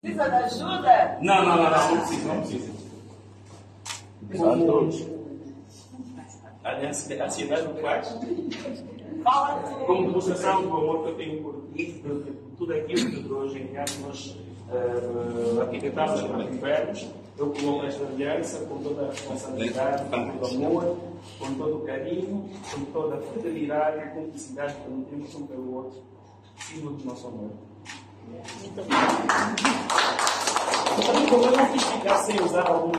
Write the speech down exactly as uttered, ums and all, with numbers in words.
Precisa de ajuda? Não, não, não, não, não precisa, não precisa. Como a ansiedade do quarto, Fala como demonstração do amor que eu tenho por ti, por tudo aquilo que hoje em dia nós uh, arquitetamos para vivermos, eu coloco esta aliança com toda a responsabilidade, com todo o amor, com todo o carinho, com toda a fraternidade e cumplicidade que não temos um pelo outro, símbolo do nosso amor. Muito obrigado. Também como eu não quis ficar sem usar algum